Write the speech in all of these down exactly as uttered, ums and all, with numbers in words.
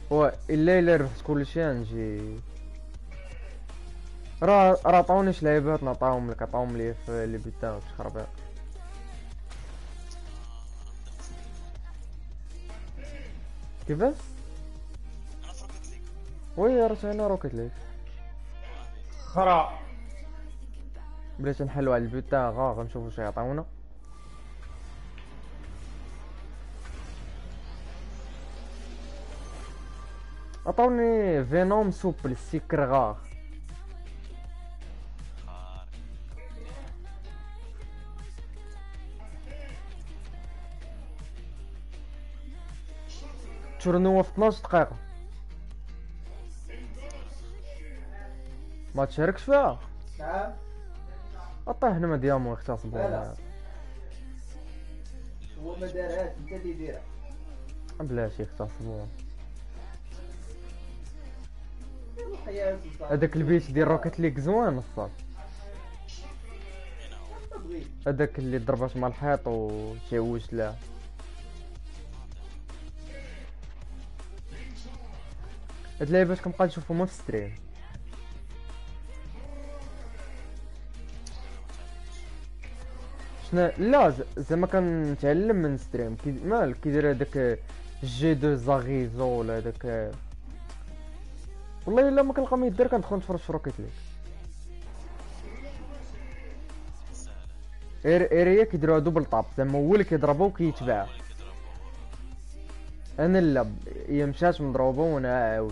هو الا الا ربحت كلشي غنجي. راه راه عطاونيش لعيبات نعطاهم لك، عطاهم لي في لي بيتا وتخربيق. كيفاش؟ انا في روكيت ليج. وي راه انا روكيت ليك خرا بلاتي نحلو على البيتا غا غنشوفو واش يعطيونا. عطاوني فينوم سوبل سيكر غا. خارق. تورنوا في اثناش دقيقة ما تشاركش فيها. نعم. عطيه هنا ما ديامو يغتصبوا. لا. هو ما دارهاش انت اللي ديرها. بلاش يغتصبوا. الحياة هذاك البيت ديال روكيت ليك زوين الصاد. هذاك اللي ضربات مع الحيط وتيوش له. هاد اللعيبات كنبقى نشوفهم في ستريم. شنا لا زعما كنتعلم من ستريم كي مالك كيدير هذاك جي دو زاغيزو ولا هذاك. والله الا ما كنلقى ما يدير كندخل نتفرج في روكيت ليك. اير اريا كيديروها دوبل طاب زعما هو اللي كيضربو وكيتباع. انا لا هي مشات مضروبه وانا عاودت.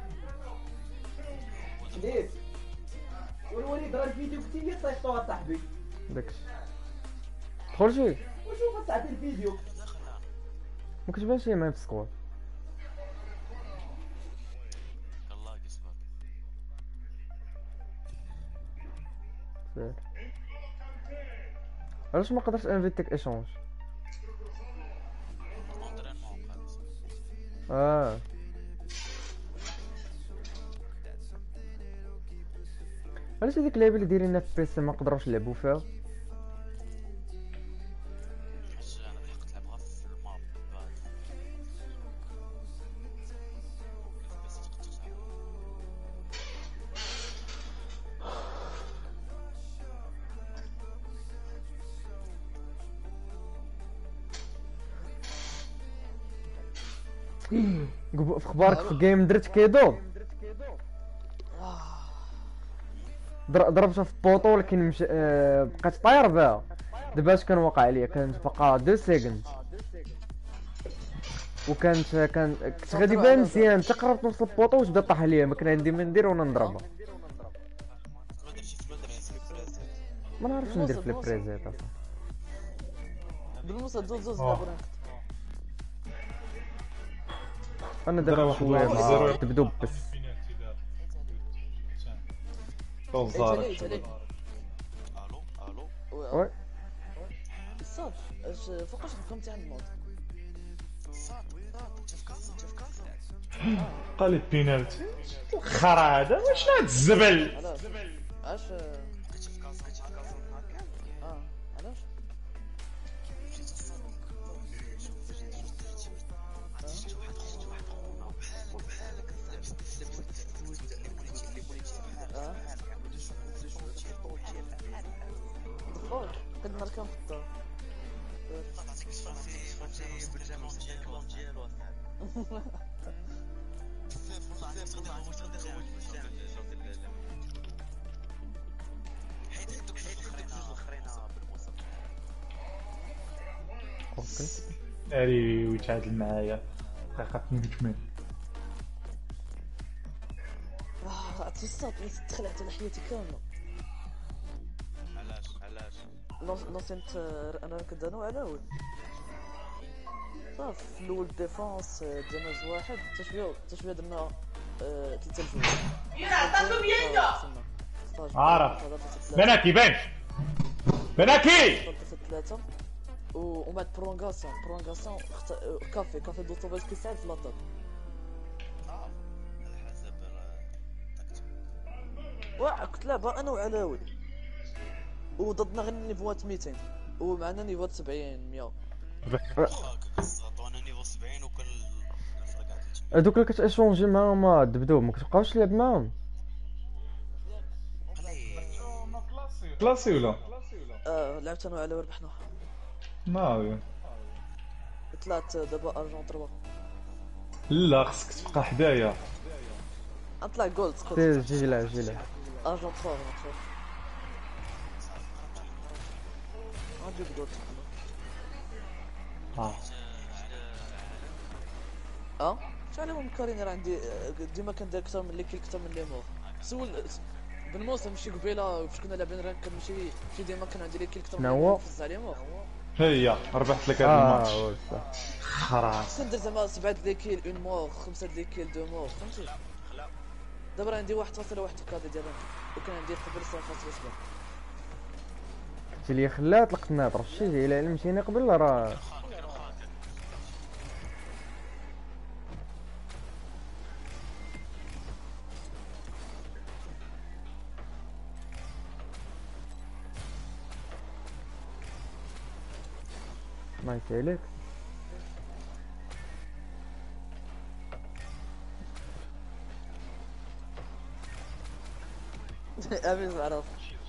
ليه؟ والوليد راه الفيديو كنتي اللي طيحتوها صاحبي. داكشي دخل شي وشوف صاحبي الفيديو. ما كتبانش ليا معايا في السكواد. يلا قسمك. سير علاش ما قدرتش انفيتيك ايشونج؟ اه علاش هذيك اللعيبه اللي دايرينها في بيسي ما قدروش يلعبوا فيها؟ حيت انا لحقت نلعبها في الماب بعد. بس فقدت تسعة. في اخبارك في جيم درت كيدو ضربتها في بوطو ولكن مش... آه... بقيت طاير بها. دابا اش كان واقع عليا كانت بقى دو سيكند وكانت كان كنت غادي بان مزيان حتى قربت نوصل البوطو وتبدا طاح عليا ما كان عندي ما ندير وانا نضربها. ما درتش في البريزيت. ما نعرفش ندير في البريزيت اصاحبي. بالموسى دوز دوز لابورانك. انا دابا شويه مع تبدو بس الو الو وي الصاد اش فوقاش الرقم تاع المود؟ صاد انت في كازا انت في كازا. قال لي بينالتي خرا هذا واش هاد الزبل. علاش اش كنت في كازا كنت في كازا هكا. اه علاش مشيت للصاد شوف فاش شفت شفت واحد شفت واحد خونا بحالك بحالك لابس لابس السويد اللي بغيتي اللي بغيتي بحالك بحالك عملو شوف شوف شي بوتشي بحالك دخول قد نهار كان في الدار عطيك صافي فهمتي بالجامع ديالو ديالو بزاف والله بزاف غادي نخرج غادي نخرج بالجامع ديالو. حيت دوك حيت دوك جوج الاخرين بالموسم. اوكي ناري ويتعادل معايا دقيقة اثنين. اه عرفتي الصاد تخلعت على حياتي كامله. علاش علاش لونسينت انا كدانو على ول صافي في الاول ديفونس دينا جوج واحد حتى شويه حتى شويه درنا ثلاثه لجوج. عارف بناكي بان بناكي ثلاثه ومن بعد برونغاسيون برونغاسيون كافي كافي دوطوبيس كيساعد في لاطاك. اه على حسب واه كنت لعبه انا وعلاول وضدنا غير نيفوات ميتين ومعنا نيفوات سبعين مية. واخا كنصاط وانا نيفو سبعين وكل الفرقات هذوك اللي كتاشونجي معاهم الدبدوب ما كتبقاوش تلعب معاهم. كلاسي ولا؟ آه لعبت انا وعلى وربحنا. ناوي. طلعت دابا ارجون تروا. لا خصك تبقى حدايا. نطلع جولد سكوت. سير جي لعب جي لعب. ارجون تروا ارجون تروا. غنجيب جولد. اه اه شحال هو مكارين راه عندي ديما كندير اكثر من لي كيل اكثر من لي مور. سول بن موسى ماشي قبيله فاش كنا لاعبين رانك ماشي ماشي ديما كان عندي لي كيل اكثر من لي مور فز على مور. هي ربحت لك هذا اه الماتش. هو صح. خلاص كندير زعما سبعة لي كيل اون مور خمسة لي كيل دو مور فهمتي. دابا راه عندي واحد فاصلة واحد كادي ديال رانك وكان عندي قبل صفر فاصلة سبعة. قلت لي خلات طلقت الناظر شتي الى مشيني قبل راه ما يسالك. امين معروف.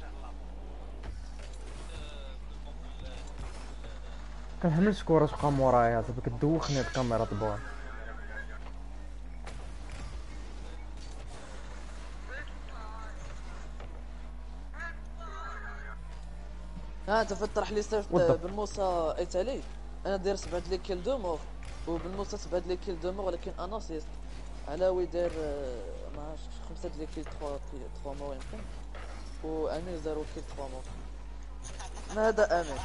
كنحمل شكورة تبقى مورايا صافي كدوخني الكاميرا طبعا. ها انت فتح لي صيفط وضب. بالموسى ايطالي. انا داير سبعة لي كيل دو مور وبالموسى سبعة لي كيل دو مور ولكن انا سيست علاوي داير ما عرفتش خمسة لي كيل ثلاثة ثلاثة مور يمكن وامين زيرو كيل ثلاثة مور. ما هذا امين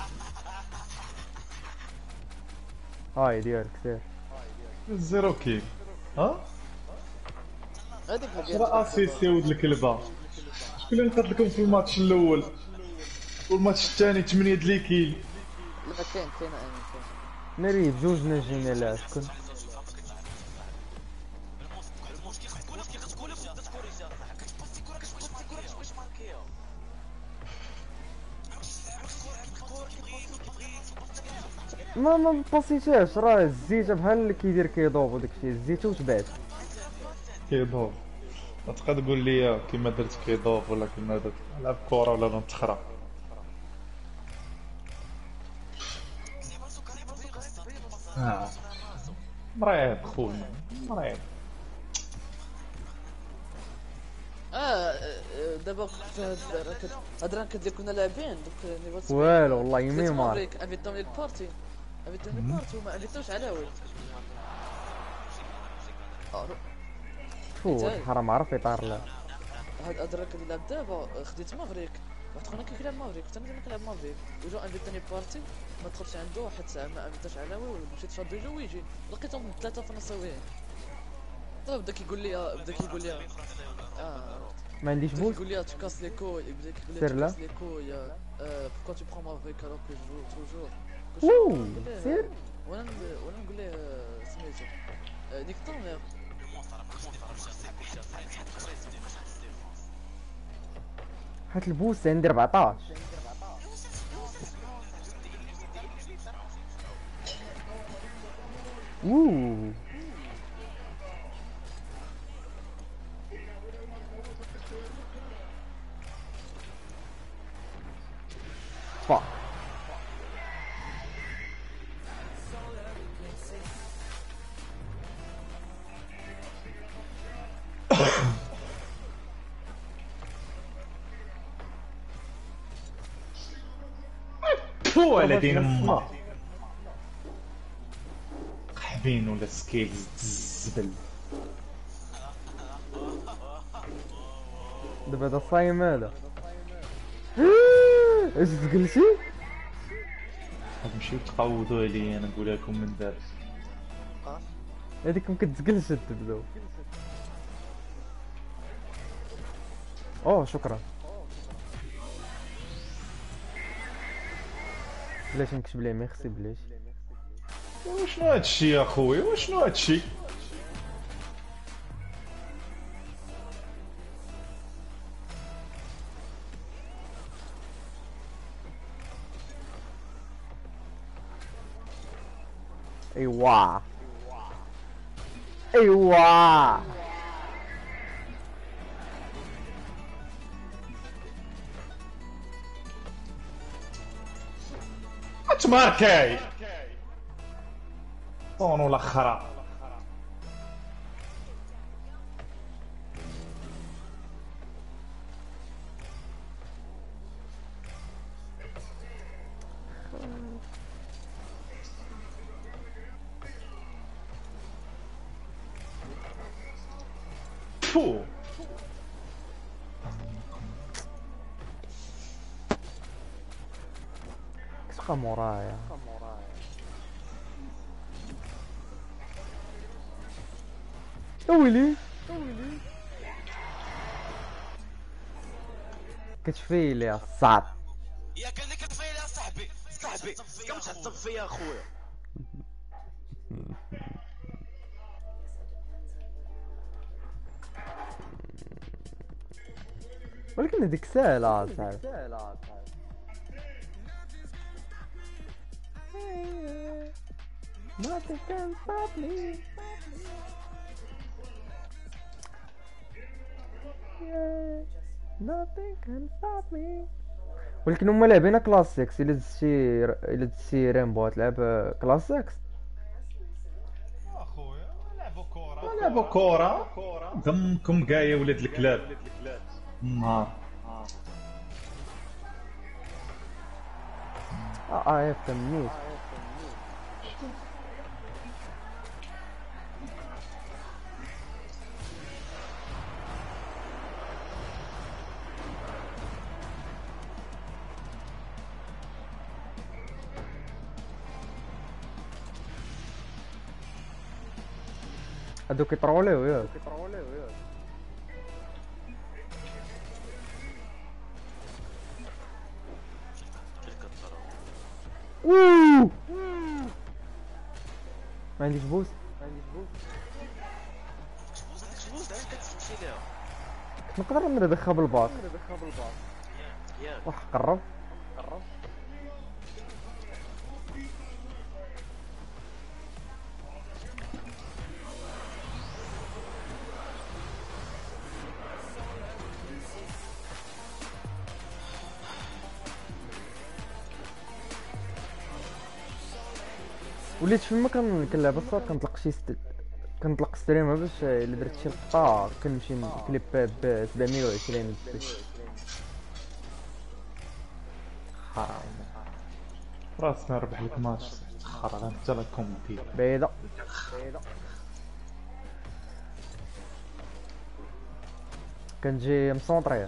هاي ديالك سير. زيرو كيل. ها هذيك راه اسيستي ولد الكلبه. شكون اللي قتلكم في الماتش الاول والماتش الثاني ثمانية د لي كيل. لا كاين كاين امين كاين. ناري بجوج ناجينا لا شكون ما ما باسيتهاش راه الزيته بحال اللي كيدير كيضوب وداكشي الزيته وتبات. كيضوب تبقى تقول لي كيما درت كيضوب ولا كيما درت لعب كره ولا نتخرى. اه مريض خويا مريض. اه دابا كنت هاد رانك اللي كنا لاعبين دوك نيفو سبعين. والو والله يمي مار. ماريك انفيتهم لي البارتي انفيتهم لي البارتي وما انفيتوش علاوي. فو حرام عرف يطار لا. هاد هاد الراك اللي لعب دابا خديت مافريك واحد خونا كيلعب مافريك حتى انا ديما كنلعب مافريك وجو انفيتاني بارتي ما دخلتش عنده واحد الساعه ما انفيتاش علاوي ومشيت شاد يجي ويجي لقيتهم ثلاثه في نصاويين. طيب بدا كيقول لي بدا كيقول لي اه ما عنديش بدا بوست. كيقول لي tu casses les couilles بدا كيقول لي سير tu لا. casses les couilles euh pourquoi tu prends Maverick alors que je joue toujours. اوه سير. وانا وانا نقول له سميتو نيك طامر. هات البوست عندي أربعطاش. اوه فاك. فو على دين امه قحبين ولا سكيلز الزبل. دابا هذا الصايم هذا اش تقلتي؟ غتمشيو تقودوا عليا انا نقولها لكم من دابا. هذيك ما كتقلش تبداو. اوه شكرا. بلاش نكتب ليه ميرسي بلاش. وشنو هادشي يا خويا وشنو هادشي؟ ايوا ايوا تماركاي طونو الاخرى. فو كتبقى مورايا ويلي كتفي لي الصعب. يا كان لك كتفيا يا صاحبي صاحبي كم تعصب فيا اخويا. ولكن هذيك ساهلة صاحبي. Nothing can stop me. Yeah, nothing can stop me. ولكن هما لاعبين كلاسيكس. الا دزتي الا دزتي ريمبو تلعب كلاسيكس. اخويا لعبوا كره لعبوا كره دمكم كاع يا ولاد الكلاب النهار. اه اه فهمنيش. هادو كيطروليو ياك. اوه ما عنديش بوس. ما عنديش بوس. نقدر ندخل بالباك. واخ قرب قرب. وليت فما كان كنلعب الصاد كنطلق شي ست... كنطلق ستريمها باش الا درت شي لقطه كنمشي نكليبها ب سبعمية وعشرين. حرام راسنا ربح لك ماتش تخرج انت لا كومبي بعيده بعيده. كنجي مصونطريه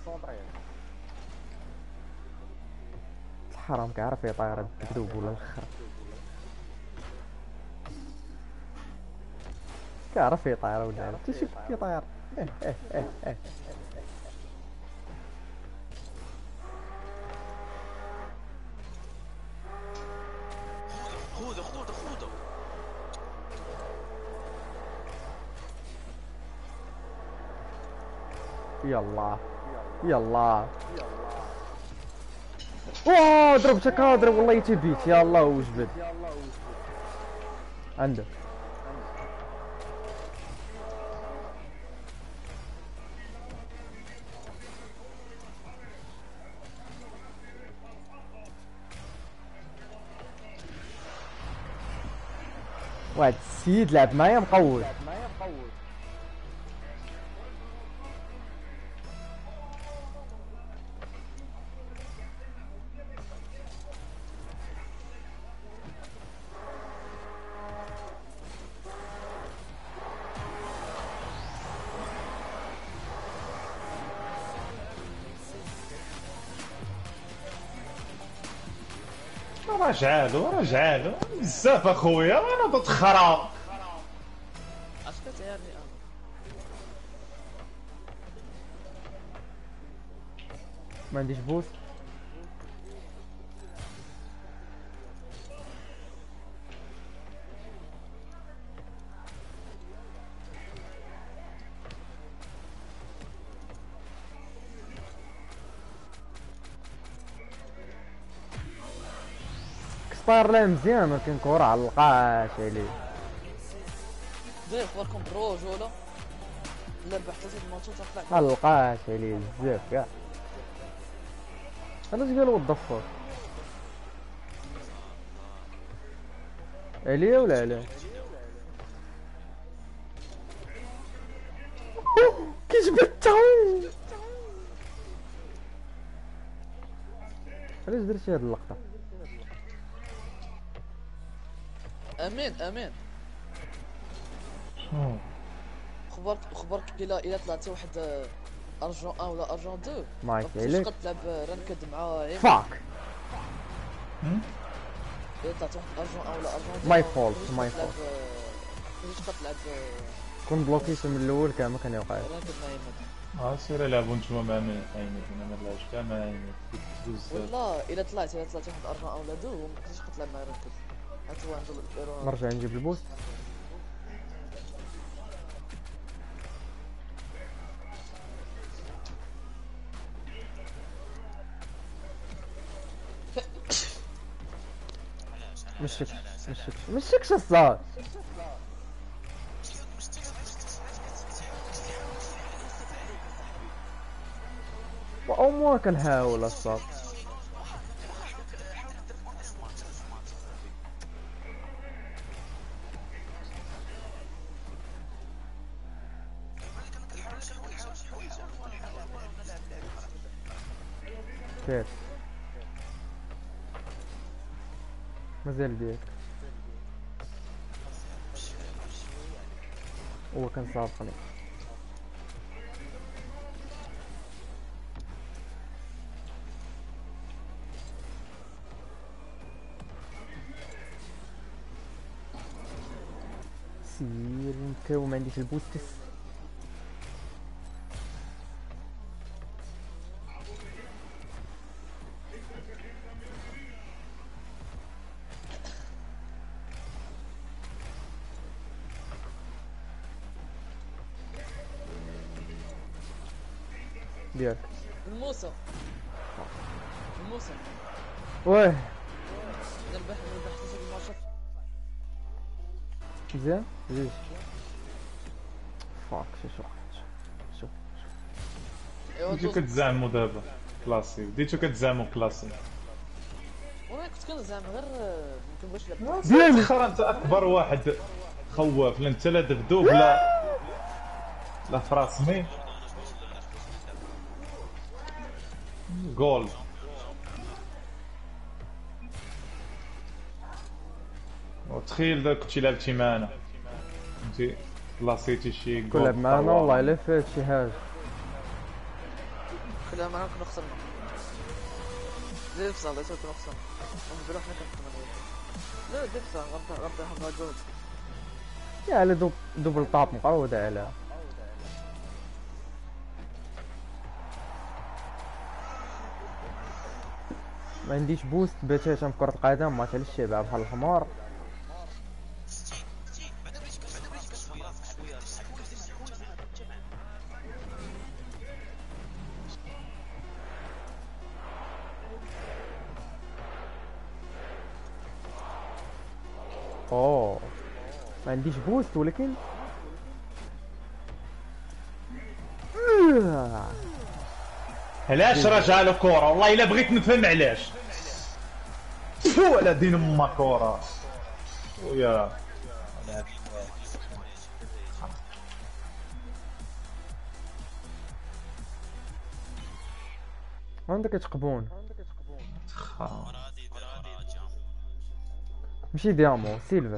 الحرام كيعرف يطير هاد الكذوب ولا الاخر. كيعرف يطير ولا لا تشوف كيطير. اه اه اه اه. خذ خذ خذ. يلا يلا. اوه ضربتك اضرب والله تبيت. يا الله وجبد عنده. واحد السيد لعب معايا مقود. رجعالو رجعالو بزاف اخويا انا تتخرا. اسكت يا ابني. ما عنديش بوس. كسبار لا مزيان ولكن كورة على القاش عليه. داير اخباركم برجوله لا ربحت هاد الماتش تطلع لقاش عليه بزاف كاع. علاش قالوا الضفر عليا ولا علاه؟ كيجبدتها. علاش درتي هاد اللقطة؟ امين امين شنو؟ خبرك خبرك الا الا طلعتي واحد آه، ارجون واحد ولا ارجون اثنين ما ما عرفت عليك. تقدر تلعب رانكد مع عيم. فاك الا طلعت واحد ارجون واحد ولا ارجون اثنين My ما fault, تقدرش my تلعب، fault. آه، ما تقدرش تلعب آه، كون بلوكيت من الاول كاع ما كان يوقع. رانكد مع عيم. اه سير العبوا نتوما مع عيني، انا ما نلعبش كاع مع عيني بزاف. والله الا طلعت الا طلعت واحد ارجون ولا دو ما تقدرش تلعب مع رانكد، حيت هو عنده الايرون. نرجع نجيب البوست. مشيك مشيك مشيكش الصاد. او موا كنحاول الصاد. كيف مازال بيك هو كان سابقني. سير نكاو ما عنديش البوستس. ديالك الموسى الموسى واه اذا ربح ربحت هاد الماتش مزيان جوج. فاك شو شو شو ايوا بديتو دوز. كتزعمو دابا كلاسي، بديتو كتزعمو كلاسي. وانا كنت كنزعم غير آه، ما كنبغيش نلعب. ديال الاخر انت اكبر واحد خواف، لا انت لا دبدوب لا لا فراسمي جول. وتخيل داك كنتي لعبتي معانا كنتي كلاسيتي شي جول. كل لعب معانا والله الا فات شي حاجه. خليها معنا كنا خسرنا زي الفصل ليس كنا خسرنا ونبيرو حنا كنخدمو. لا دير الفصل غنبدا غنبدا حنا جوج. يا على دوب دوبل طاب مقعوده على ما عنديش بوست باتاتا في كرة القدم. ما تالش شي بحال الحمار. اوه ما عنديش بوست ولكن علاش رجع له كورة؟ والله الا بغيت نفهم علاش. فو على دين ام كورة ويا عندك تقبون خا. ماشي ديامو سيلفر.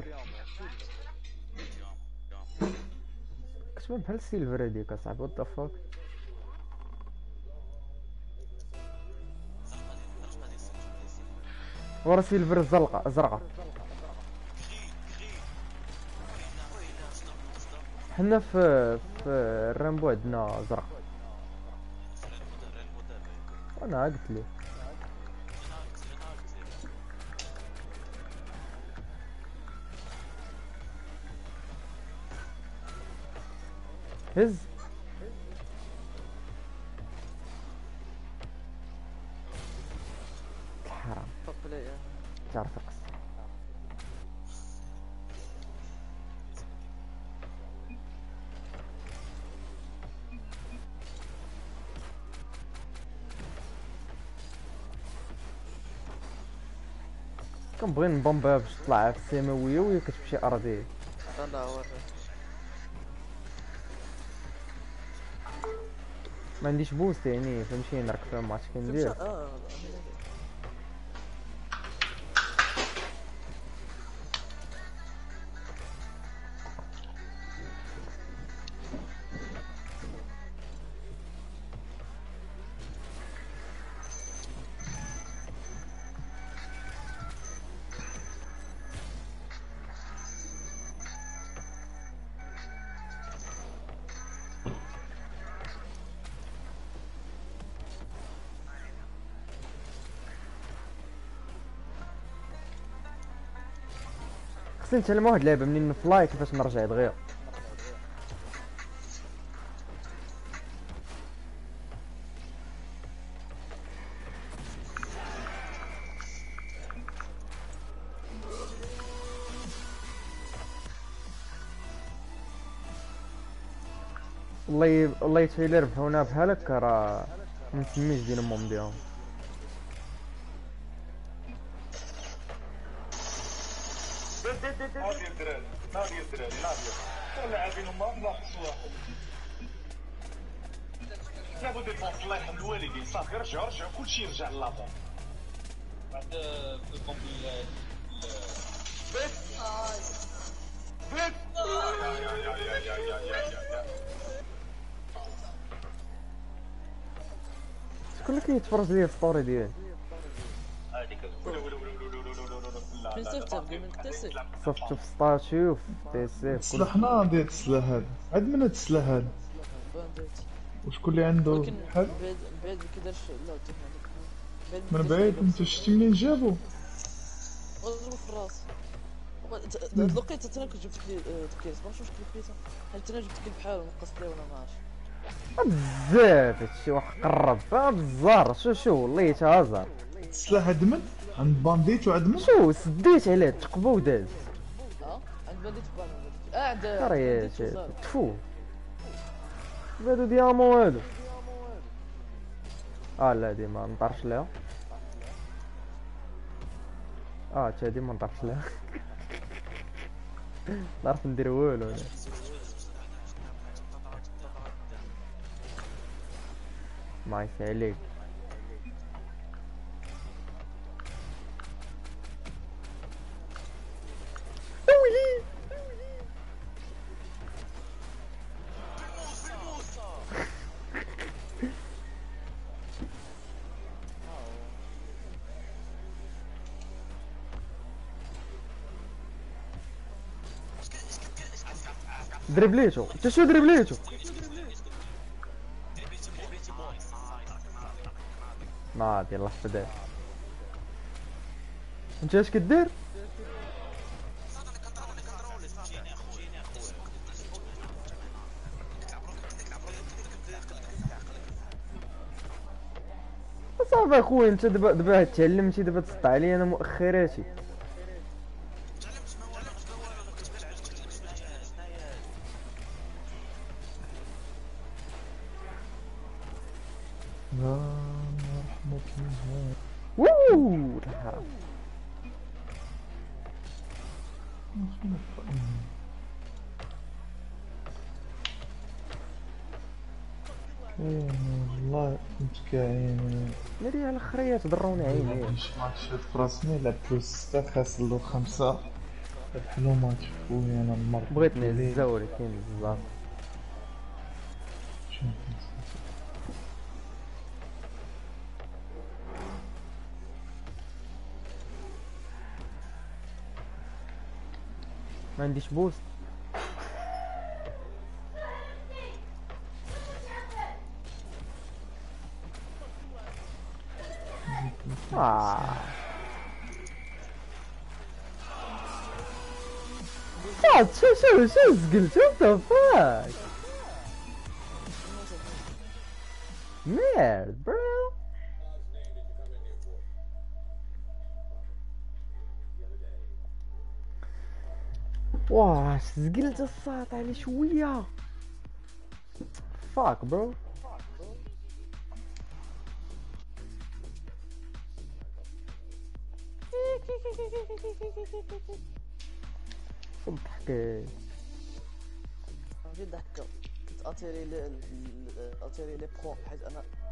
كتبان بحال السيلفر هاديك اصاحبي. وات ذا فاك. ورا سيلفر الزرقاء زرقاء. حنا في في الرامبو عندنا زرقاء. انا قلت لي هز حرام توب بلاي تعرف القصة. كنبغي نبومبها باش تطلع في السماويه وهي كتمشي ارضيه. لا هو ما عنديش بوست يعني فهمتي نركب ما عرفتش فهمت كندير. اه خصني نتعلم واحد اللعبه منين نفلاي كيفاش نرجع دغيا. والله والله حتى الا ربحونا بحال هكا راه منسميش دين امهم ديالهم. ناضي الدراري ناضي الدراري ناضي كون لاعبين امهم ناقص واحد جابوا دي بونط الله يرحم الوالدين صافي رجعوا رجعوا كلشي يرجع للابا بعد فيكم بال بيت بيت يا يا يا يا يا يا يا يا شكون اللي كيتفرج ليا في ستوري ديالي؟ هذيك فين صيفط جيمنج تيسي صيفطو في ستاتيو في تي سي في كل سلاح ناضي هاد السلاح هذا عاد من هاد السلاح هذا بانديت وشكون اللي عنده ولكن بحال بعد بعد ما كيدارش لا بعد من بعيد انت شتي منين جابو وضربو في الراس هاد الوقيته حتى انا كنت جبت لي تكيس ما عرفتش واش كليتها حيت انا جبت كي بحال ونقصت ليه ولا ما عرفتش بزاف هادشي واحد قرب اه بزار شو شو والله تا هزار. السلاح عدمت عند بانديت وعدمت شو سديت عليه تقبو وداز اه عند بانديت بان اه عند راه تفو هادو ديامون هادو. اه لا هادي ما نطرش ليها. اه تا هادي ما نطرش ليها. نعرف ندير والو انا. ما يساليك دربليتو انت شو دربليتو ناضي الله يحفظك. انت اش كدير؟ صافي اخويا انت دابا دابا تعلمتي دابا تسطع عليا انا مؤخراتي. لا رحمك الله ووو الحرام. والله كنت كاين ناري على الخريات ضروني عيني. مش ماتش في راسني لعب بلوس ستة خاسر له خمسة حلو ماتش خويا انا مرت بغيت نهزها ولكن بزاف. ما عنديش بوست. آه. فات شو شو شو زقلت وات ذا فاك ميرد برو. واش زقلت الساط على شويه فاك برو. الضحك عرفتي الضحكه كتاثيري لي اتيري لي برو حيت انا